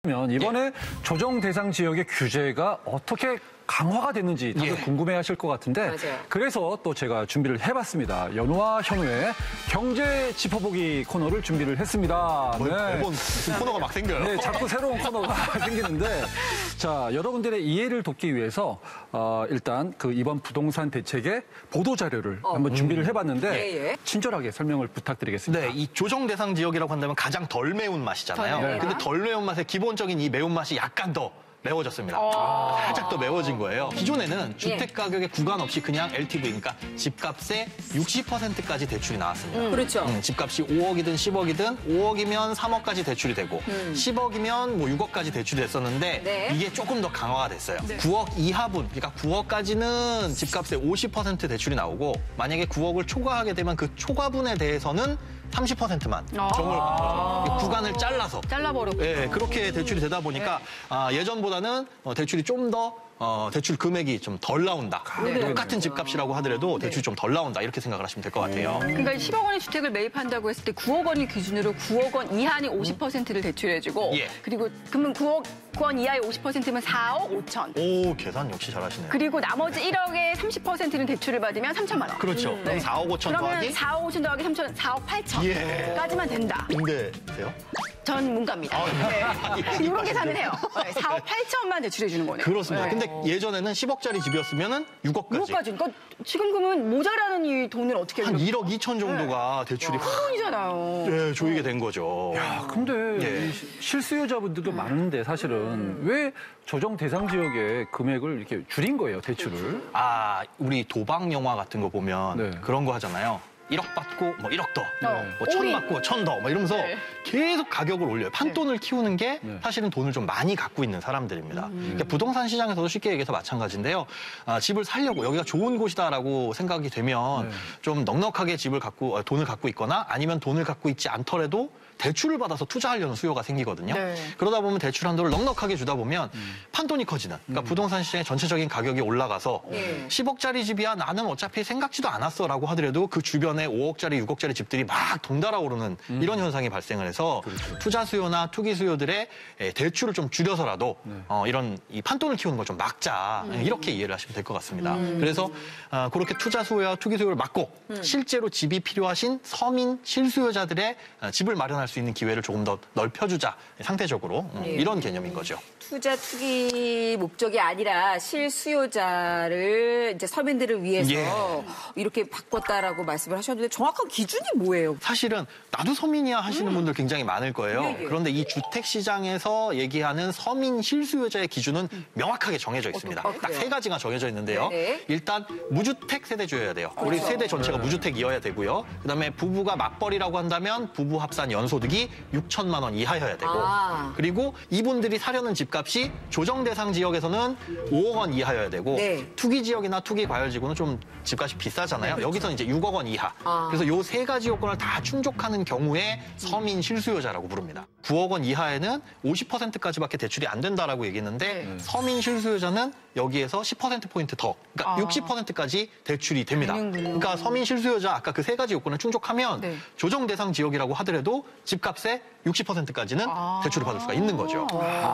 이번에 조정 대상 지역의 규제가 어떻게 강화가 됐는지 다들 궁금해하실 것 같은데 맞아요. 그래서 또 제가 준비를 해봤습니다. 연우와 현우의 경제 짚어보기 코너를 준비를 했습니다. 매번 코너가 막 생겨요. 네, 자꾸 새로운 코너가 생기는데 자 여러분들의 이해를 돕기 위해서 일단 그 이번 부동산 대책의 보도 자료를 한번 준비를 해봤는데 친절하게 설명을 부탁드리겠습니다. 네, 이 조정 대상 지역이라고 한다면 가장 덜 매운 맛이잖아요. 근데 덜 매운 맛의 기본적인 이 매운맛이 약간 더 매워졌습니다. 살짝 더 매워진 거예요. 기존에는 주택 가격에 구간 없이 그냥 LTV, 그러니까 집값의 60%까지 대출이 나왔습니다. 그렇죠. 집값이 5억이든 10억이든 5억이면 3억까지 대출이 되고 10억이면 뭐 6억까지 대출이 됐었는데 이게 조금 더 강화가 됐어요. 9억 이하분, 그러니까 9억까지는 집값의 50% 대출이 나오고 만약에 9억을 초과하게 되면 그 초과분에 대해서는 30%만 정을 구간을 잘라버렸고 그렇게 대출이 되다 보니까 예전보다는 대출이 좀 더 대출 금액이 좀 덜 나온다. 똑같은 집값이라고 하더라도 대출이 좀 덜 나온다. 이렇게 생각을 하시면 될 것 같아요. 그러니까 10억 원의 주택을 매입한다고 했을 때 9억 원을 기준으로 9억 원 이하니 50%를 대출해주고 그리고 그러면 9억 원 이하의 50%면 4억 5천. 오, 계산 역시 잘하시네요. 그리고 나머지 1억의 30%는 대출을 받으면 3천만 원. 그렇죠. 그럼 4억 5천 그러면 더하기? 4억 5천 더하기 3천, 4억 8천까지만 된다. 공대세요? 전 문과입니다. 이런 계산을 해요. 4억 8천만 대출해 주는 거네요. 그렇습니다. 근데 예전에는 10억짜리 집이었으면 6억까지. 6억까지. 그러니까 지금 그러면 모자라는 이 돈을 어떻게 한 1억 2천 정도가 대출이 돈이잖아요. 조이게 된 거죠. 야, 근데 이 실수요자분들도 많은데 사실은 왜 조정 대상 지역의 금액을 이렇게 줄인 거예요, 대출을? 우리 도박 영화 같은 거 보면 그런 거 하잖아요. 1억 받고 뭐 1억 더, 뭐 1,000 받고 1,000 더, 뭐 이러면서 계속 가격을 올려요. 판돈을 키우는 게 사실은 돈을 좀 많이 갖고 있는 사람들입니다. 그러니까 부동산 시장에서도 쉽게 얘기해서 마찬가지인데요. 집을 살려고 여기가 좋은 곳이다라고 생각이 되면 좀 넉넉하게 돈을 갖고 있거나 아니면 돈을 갖고 있지 않더라도 대출을 받아서 투자하려는 수요가 생기거든요. 그러다 보면 대출 한도를 넉넉하게 주다 보면 판돈이 커지는. 그러니까 부동산 시장의 전체적인 가격이 올라가서 10억짜리 집이야 나는 어차피 생각지도 않았어라고 하더라도 그 주변에 5억짜리, 6억짜리 집들이 막 덩달아 오르는 이런 현상이 발생을 해서 투자 수요나 투기 수요들의 대출을 좀 줄여서라도 이런 이 판돈을 키우는 걸 좀 막자. 이렇게 이해를 하시면 될 것 같습니다. 그래서 그렇게 투자 수요와 투기 수요를 막고 실제로 집이 필요하신 서민 실수요자들의 집을 마련할 수 있는 기회를 조금 더 넓혀주자 상대적으로 이런 개념인 거죠. 투자 투기 목적이 아니라 실수요자를 이제 서민들을 위해서 이렇게 바꿨다라고 말씀을 하셨는데 정확한 기준이 뭐예요? 사실은 나도 서민이야 하시는 분들 굉장히 많을 거예요. 그런데 이 주택 시장에서 얘기하는 서민 실수요자의 기준은 명확하게 정해져 있습니다. 딱 세 가지가 정해져 있는데요. 일단 무주택 세대주여야 돼요. 우리 세대 전체가 무주택이어야 되고요. 그다음에 부부가 맞벌이라고 한다면 부부 합산 연소득이 6천만 원 이하여야 되고 그리고 이분들이 사려는 집값이 조정 대상 지역에서는 5억 원 이하여야 되고 투기 지역이나 투기 과열지구는 좀 집값이 비싸잖아요. 여기서는 이제 6억 원 이하. 그래서 요 세 가지 요건을 다 충족하는 경우에 서민 실수요자라고 부릅니다. 9억 원 이하에는 50%까지밖에 대출이 안 된다라고 얘기했는데 서민 실수요자는 여기에서 10%포인트 더, 그러니까 60%까지 대출이 됩니다. 그러니까 서민 실수요자 아까 그 세 가지 요건을 충족하면 조정 대상 지역이라고 하더라도 집값의 60%까지는 대출을 받을 수가 있는 거죠.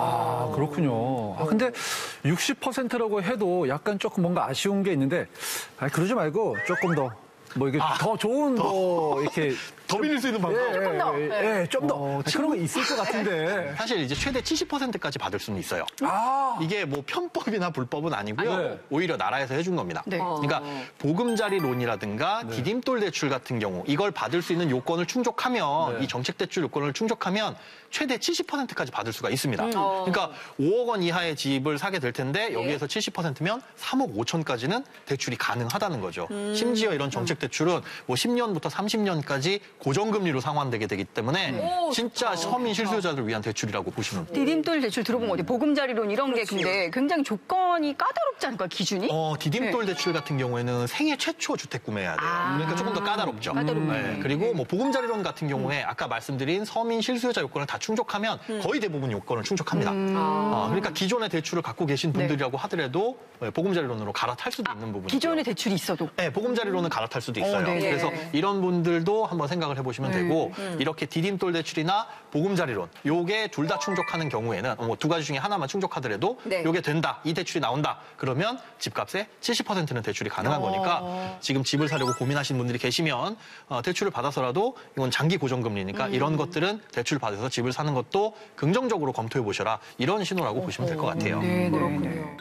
그렇군요. 근데 60%라고 해도 약간 조금 뭔가 아쉬운 게 있는데 그러지 말고 조금 더 뭐 이게 더 좋은 뭐 이렇게 더 빌릴 수 있는 방법. 조금 더. 좀 더. 그런 거 있을 것 같은데. 사실 이제 최대 70%까지 받을 수는 있어요. 이게 뭐 편법이나 불법은 아니고요. 오히려 나라에서 해준 겁니다. 그러니까 보금자리론이라든가 디딤돌 대출 같은 경우 이걸 받을 수 있는 요건을 충족하면 이 정책 대출 요건을 충족하면 최대 70%까지 받을 수가 있습니다. 그러니까 5억 원 이하의 집을 사게 될 텐데 여기에서 70%면 3억 5천까지는 대출이 가능하다는 거죠. 심지어 이런 정책 대출은 뭐 10년부터 30년까지 고정금리로 상환되게 되기 때문에 진짜 서민 실수요자들을 위한 대출이라고 보시면 돼요. 디딤돌 대출 들어본 거 같아요. 보금자리론 이런 게 근데 굉장히 조건이 까다롭지 않을까, 기준이? 디딤돌 대출 같은 경우에는 생애 최초 주택 구매해야 돼요. 그러니까 조금 더 까다롭죠. 그리고 뭐 보금자리론 같은 경우에 아까 말씀드린 서민 실수요자 요건을 다 충족하면 거의 대부분 요건을 충족합니다. 그러니까 기존의 대출을 갖고 계신 분들이라고 하더라도 보금자리론으로 갈아탈 수도 있는 부분이죠. 기존의 대출이 있어도? 네, 보금자리론은 갈아탈 수도 있어요. 네. 그래서 이런 분들도 한번 생각을 해보시면 되고 이렇게 디딤돌 대출이나 보금자리론 요게 둘 다 충족하는 경우에는 뭐 두 가지 중에 하나만 충족하더라도 네. 요게 된다, 이 대출이 나온다 그러면 집값의 70%는 대출이 가능한 거니까 지금 집을 사려고 고민하시는 분들이 계시면 대출을 받아서라도 이건 장기 고정금리니까 이런 것들은 대출 받아서 집을 사는 것도 긍정적으로 검토해 보셔라 이런 신호라고 보시면 될 것 같아요. 그렇군요.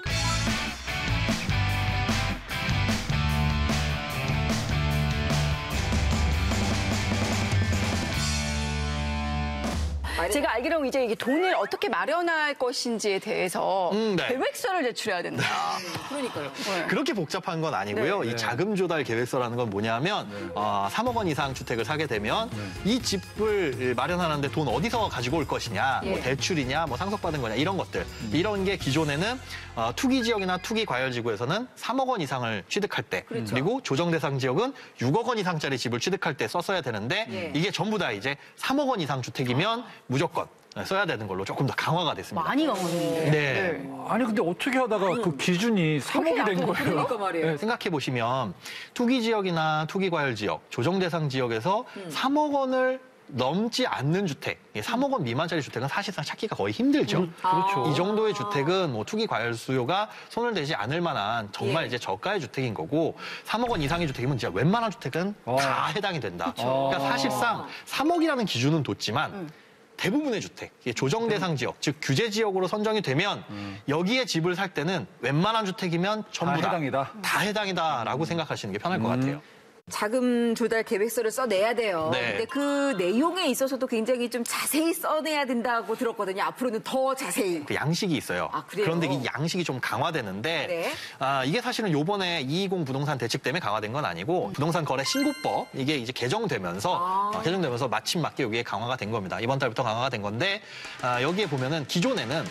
제가 알기로는 이제 이게 돈을 어떻게 마련할 것인지에 대해서 네. 계획서를 제출해야 된다. 그러니까요. 그렇게 복잡한 건 아니고요. 네. 이 자금 조달 계획서라는 건 뭐냐면 3억 원 이상 주택을 사게 되면 이 집을 마련하는데 돈 어디서 가지고 올 것이냐, 뭐 대출이냐, 뭐 상속받은 거냐 이런 것들 이런 게 기존에는 투기 지역이나 투기 과열 지구에서는 3억 원 이상을 취득할 때 그리고 조정 대상 지역은 6억 원 이상짜리 집을 취득할 때 썼어야 되는데 이게 전부 다 이제 3억 원 이상 주택이면 무조건 써야 되는 걸로 조금 더 강화가 됐습니다. 많이 강화됐는데. 네. 아니 근데 어떻게 하다가 그 기준이 3억이 된 거예요? 그러니까 말이에요. 생각해 보시면 투기 지역이나 투기 과열 지역, 조정 대상 지역에서 3억 원을 넘지 않는 주택, 3억 원 미만짜리 주택은 사실상 찾기가 거의 힘들죠. 그렇죠. 이 정도의 주택은 뭐 투기 과열 수요가 손을 대지 않을 만한 정말 이제 저가의 주택인 거고 3억 원 이상의 주택이면 진짜 웬만한 주택은 다 해당이 된다. 그러니까 사실상 3억이라는 기준은 뒀지만 대부분의 주택, 이게 조정 대상 지역, 즉 규제 지역으로 선정이 되면 여기에 집을 살 때는 웬만한 주택이면 전부 다 해당이다. 다 해당이다라고 생각하시는 게 편할 것 같아요. 자금 조달 계획서를 써내야 돼요. 네. 근데 그 내용에 있어서도 굉장히 좀 자세히 써내야 된다고 들었거든요. 앞으로는 더 자세히. 그 양식이 있어요. 아, 그래요? 그런데 이 양식이 좀 강화되는데 네. 이게 사실은 요번에 220 부동산 대책 때문에 강화된 건 아니고 부동산 거래 신고법 이게 이제 개정되면서 마침 맞게 여기에 강화가 된 겁니다. 이번 달부터 강화가 된 건데 여기에 보면은 기존에는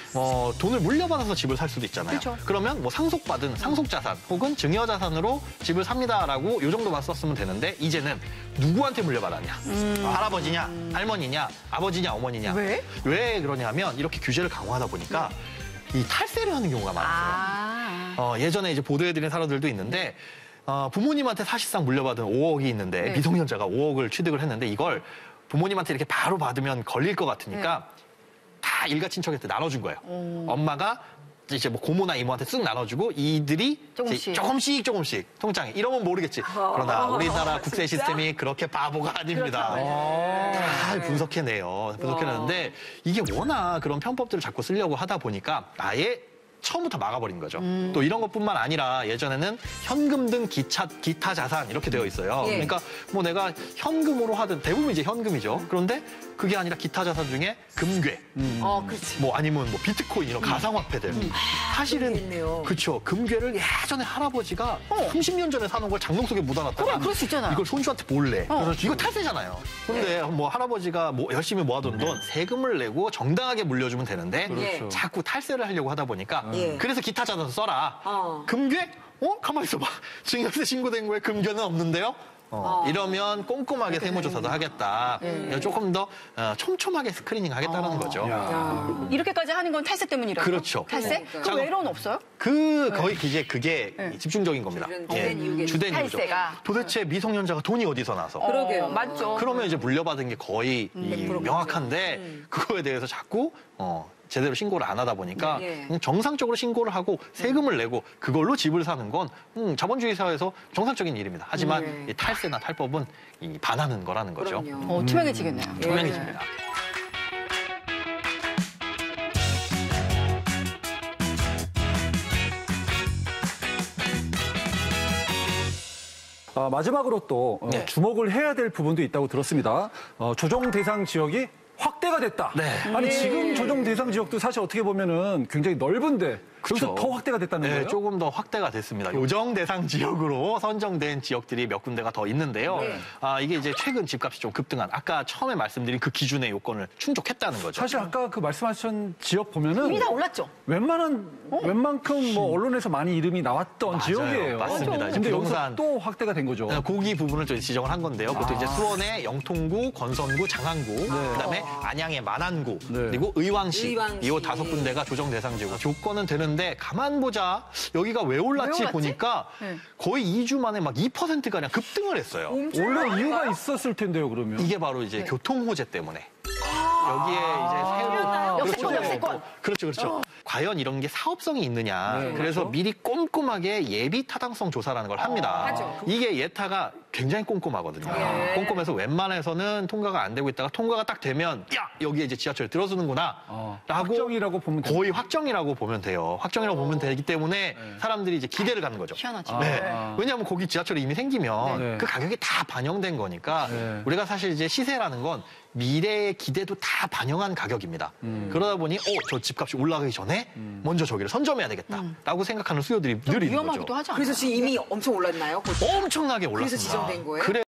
돈을 물려받아서 집을 살 수도 있잖아요. 그렇죠. 그러면 뭐 상속받은 상속자산 혹은 증여자산으로 집을 삽니다라고 요 정도만 썼으면 되는데 이제는 누구한테 물려받았냐? 할아버지냐? 할머니냐? 아버지냐? 어머니냐? 왜 그러냐면 이렇게 규제를 강화하다 보니까 이 탈세를 하는 경우가 많았어요. 예전에 이제 보도해드린 사례들도 있는데 부모님한테 사실상 물려받은 5억이 있는데 미성년자가 5억을 취득을 했는데 이걸 부모님한테 이렇게 바로 받으면 걸릴 것 같으니까 다 일가 친척한테 나눠준 거예요. 엄마가 이제 뭐 고모나 이모한테 쓱 나눠주고 이들이 조금씩 통장에 이러면 모르겠지. 그러나 우리나라 국세 시스템이 그렇게 바보가 아닙니다. 다 분석해내는데 이게 워낙 그런 편법들을 자꾸 쓰려고 하다 보니까 아예 처음부터 막아버린 거죠. 또 이런 것뿐만 아니라 예전에는 현금 등 기타 자산 이렇게 되어 있어요. 그러니까 뭐 내가 현금으로 하든 대부분 이제 현금이죠. 그런데 그게 아니라 기타 자산 중에 금괴, 그렇지. 뭐 아니면 뭐 비트코인 이런 가상화폐들. 사실은 그렇죠. 금괴를 예전에 할아버지가 30년 전에 사놓은 걸 장롱 속에 묻어놨다가 그럴 수 있잖아요. 이걸 손주한테 몰래. 이거 탈세잖아요. 근데 뭐 할아버지가 뭐 열심히 모아둔 돈 세금을 내고 정당하게 물려주면 되는데 그렇죠. 자꾸 탈세를 하려고 하다 보니까 그래서 기타 자산 써라. 금괴? 가만히 있어봐. 증여세 신고된 거에 금괴는 없는데요? 이러면 꼼꼼하게 세무조사도 하겠다. 조금 더 촘촘하게 스크리닝 하겠다는 거죠. 이렇게까지 하는 건 탈세 때문이라고? 그렇죠. 탈세? 그 외로는 없어요? 거의 이제 그게 집중적인 겁니다. 주된 이유죠. 탈세가. 도대체 미성년자가 돈이 어디서 나서? 그러게요. 맞죠. 그러면 이제 물려받은 게 거의 명확한데 그거에 대해서 자꾸 제대로 신고를 안 하다 보니까 그냥 정상적으로 신고를 하고 세금을 내고 그걸로 집을 사는 건 자본주의 사회에서 정상적인 일입니다. 하지만 이 탈세나 탈법은 반하는 거라는 거죠. 투명해지겠네요. 투명해집니다. 마지막으로 또 주목을 해야 될 부분도 있다고 들었습니다. 조정 대상 지역이 확대가 됐다. 아니 지금 조정 대상 지역도 사실 어떻게 보면은 굉장히 넓은데 그래서 더 확대가 됐다는 네, 거예요? 조금 더 확대가 됐습니다. 요정 대상 지역으로 선정된 지역들이 몇 군데가 더 있는데요. 이게 이제 최근 집값이 좀 급등한 아까 처음에 말씀드린 그 기준의 요건을 충족했다는 거죠. 사실 아까 그 말씀하신 지역 보면은 이미 다 올랐죠. 웬만큼 뭐 언론에서 많이 이름이 나왔던 맞아요. 지역이에요. 맞습니다. 이제 근데 부동산 여기서 또 확대가 된 거죠. 고기 부분을 좀 지정을 한 건데요. 그것도 이제 수원의 영통구, 건선구, 장안구, 그다음에 안양의 만안구, 그리고 의왕시 이 5군데가 조정 대상 지역으로 조건은 되는데 가만 보자 여기가 왜 올랐지 보니까 거의 2주 만에 막 2%가량 급등을 했어요. 원래 이유가 있었을 텐데요, 그러면. 이게 바로 이제 교통 호재 때문에. 여기에 이제 새로 역세권. 그렇죠. 과연 이런 게 사업성이 있느냐. 그래서 미리 꼼꼼하게 예비 타당성 조사라는 걸 합니다. 이게 예타가 굉장히 꼼꼼하거든요. 꼼꼼해서 웬만해서는 통과가 안 되고 있다가 통과가 딱 되면 야 여기에 이제 지하철 들어서는구나. 라고 확정이라고 보면 거의 확정이라고 보면 돼요. 확정이라고 보면 되기 때문에 사람들이 이제 기대를 갖는 거죠. 희한하지. 왜냐하면 거기 지하철이 이미 생기면 그 가격이 다 반영된 거니까 우리가 사실 이제 시세라는 건 미래의 기대도 다 반영한 가격입니다. 그러다 보니 저 집값이 올라가기 전에 먼저 저기를 선점해야 되겠다라고 생각하는 수요들이 늘 있는 거죠. 위험하기도 하지 않아요? 그래서 지금 이미 엄청 올랐나요? 엄청나게 올랐습니다. 그래서 지정된 거예요?